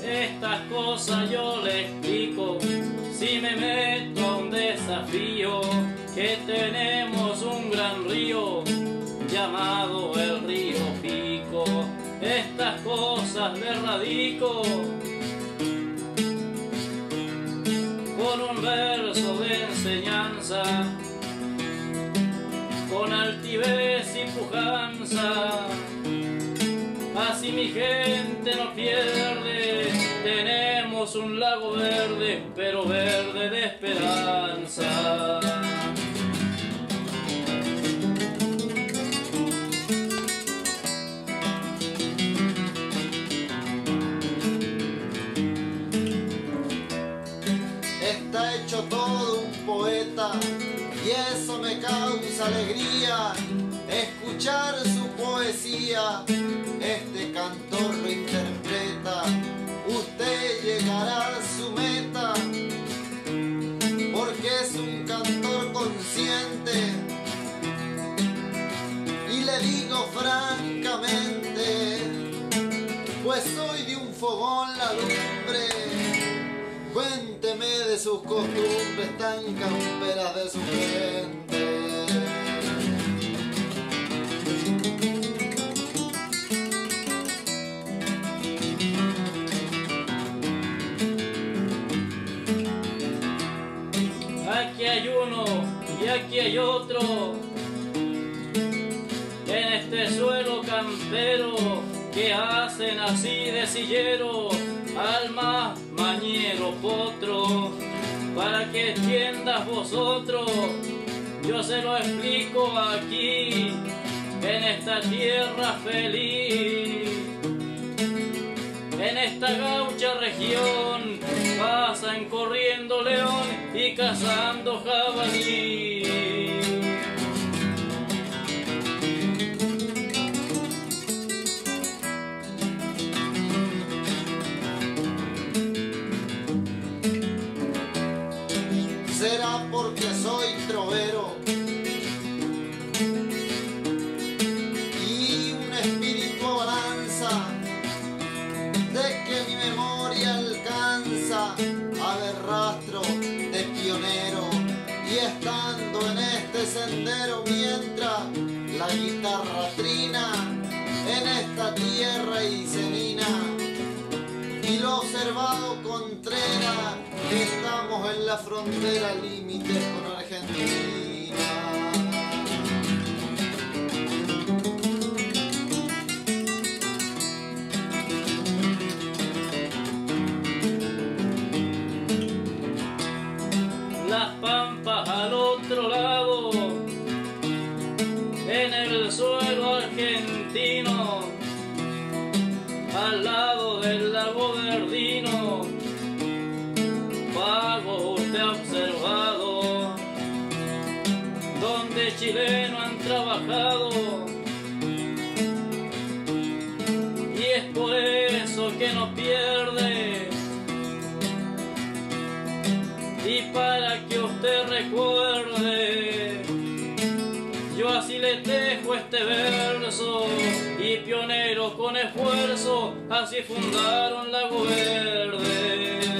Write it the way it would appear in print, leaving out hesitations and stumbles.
estas cosas yo le explico. Si me meto a un desafío, que tenemos un gran río llamado el río Pico. Estas cosas le radico con un verso de enseñanza, con altivez y pujanza. Así mi gente no pierde, tenemos un lago verde, pero verde de esperanza. Está hecho todo un poeta y eso me causa alegría, escuchar su poesía. Este cantor lo interpreta, usted llegará a su meta, porque es un cantor consciente. Y le digo francamente, pues soy de un fogón la lumbre. Cuénteme de sus costumbres tan camperas de su gente. Aquí hay uno y aquí hay otro en este suelo campero, que hacen así de sillero al más mañero potro. Para que entiendas vosotros, yo se lo explico aquí en esta tierra feliz. En esta gaucha región pasan corriendo león y cazando jabalí. Será porque soy trovero y un espíritu abalanza, de que mi memoria alcanza a ver rastro de pionero. Y estando en este sendero, mientras la guitarra trina en esta tierra isemina, y lo observado Contreras, estamos en la frontera límite con Argentina. Las pampas al otro lado, en el suelo argentino, al lado del lago Verdino, vago usted ha observado, donde chilenos han trabajado. Y es por eso que no pierde. Y para que usted recuerde, yo así le tejo este verso, y pioneros con esfuerzo así fundaron Lago Verde.